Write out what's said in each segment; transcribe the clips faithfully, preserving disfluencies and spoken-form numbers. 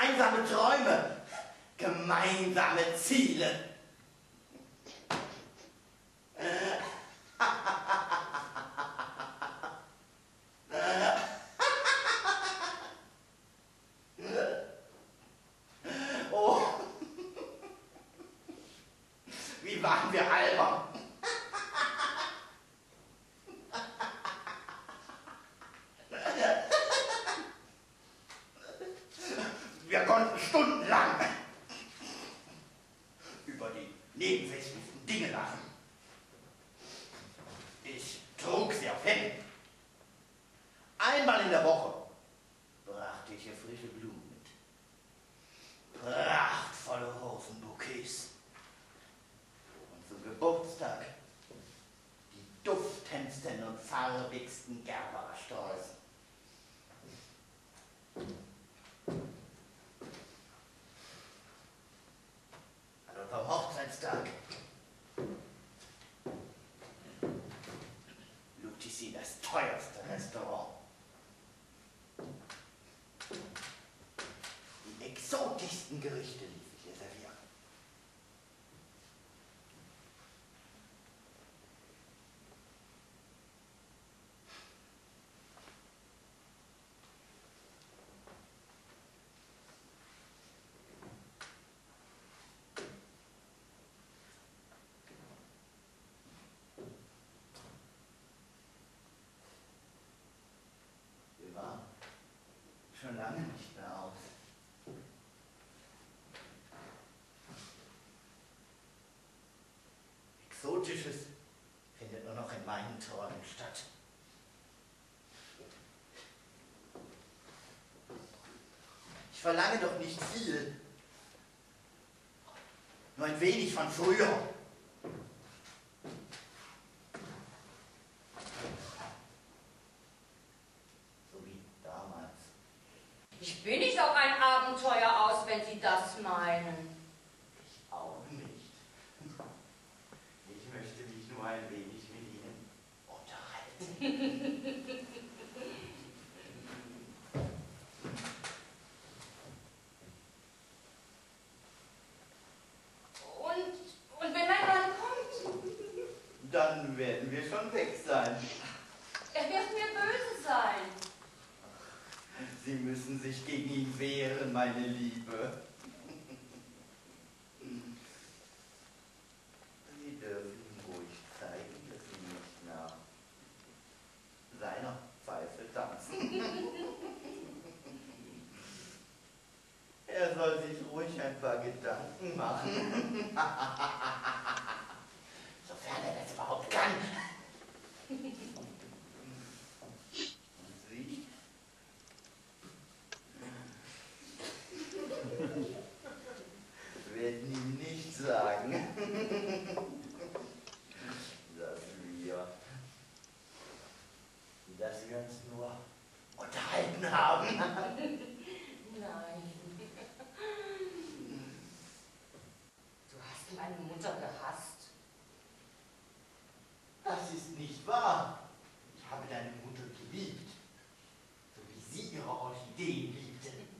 gemeinsame Träume, gemeinsame Ziele. Oh, wie waren wir albern. Wir konnten stundenlang über die nebensächlichsten Dinge lachen. Ich trug sie auf Händen. Einmal in der Woche brachte ich ihr frische Blumen mit. Prachtvolle Rosenbouquets. Und zum Geburtstag die duftendsten und farbigsten Gerbersträuße. An unserem Hochzeitstag lud ich sie in das teuerste Restaurant. Die exotischsten Gerichte ließ ich ihr servieren. Wir waren schon lange nicht mehr aus. Exotisches findet nur noch in meinen Träumen statt. Ich verlange doch nicht viel. Nur ein wenig von früher. So wie damals. Ich bin nicht auf ein Abenteuer aus, wenn Sie das meinen. Ich auch nicht. Ich möchte mich nur ein wenig mit Ihnen unterhalten. Und, und wenn ein Mann kommt? Dann werden wir schon weg sein. Er wird mir böse sein. Sie müssen sich gegen ihn wehren, meine Liebe. Sie dürfen ihm ruhig zeigen, dass Sie nicht nach seiner Pfeife tanzen. Er soll sich ruhig ein paar Gedanken machen. Sofern er das überhaupt kann. Und Sie? Werden ihm nicht sagen, dass wir, dass wir uns nur unterhalten haben. Nein. Du hast meine Mutter gehasst. Das ist nicht wahr. Ich habe deine Mutter geliebt, so wie sie ihre Orchideen liebte.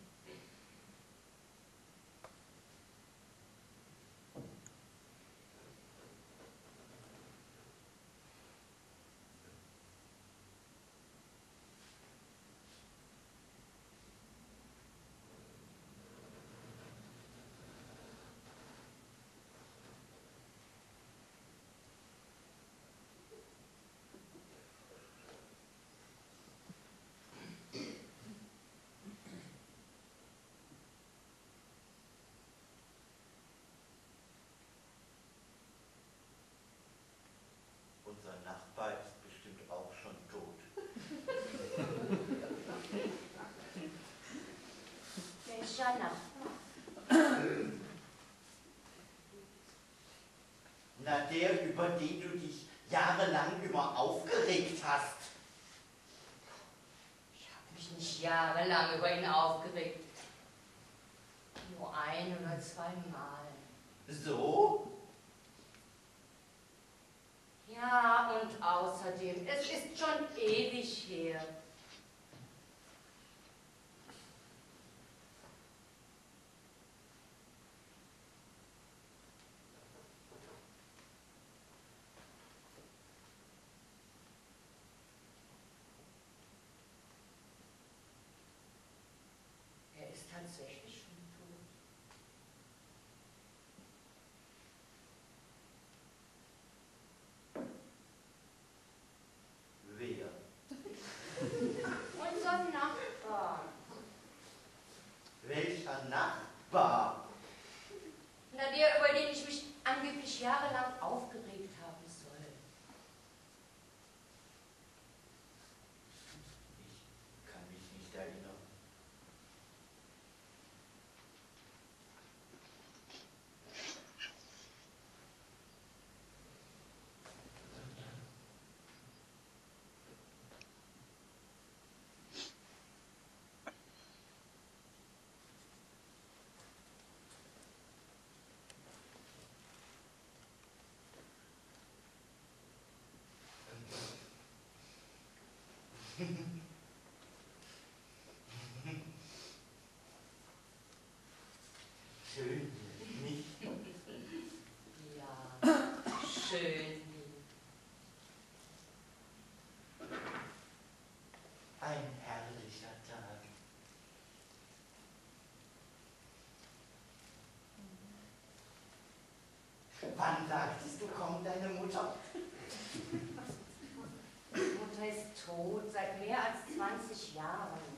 Unser Nachbar ist bestimmt auch schon tot. Welcher Nachbar? Na, der, über den du dich jahrelang immer aufgeregt hast. Ich habe mich nicht jahrelang über ihn aufgeregt. Nur ein oder zweimal. So? Ja, und außerdem, es ist schon ewig her. schön. Ein herrlicher Tag. Wann sagtest du, kommt deine Mutter? Meine Mutter ist tot, seit mehr als zwanzig Jahren.